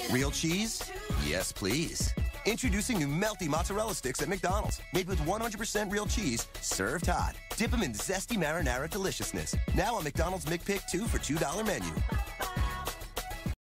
Real cheese? Yes, please. Introducing new Melty Mozzarella Sticks at McDonald's. Made with 100% real cheese, served hot. Dip them in zesty marinara deliciousness. Now on McDonald's McPick 2 for $2 menu.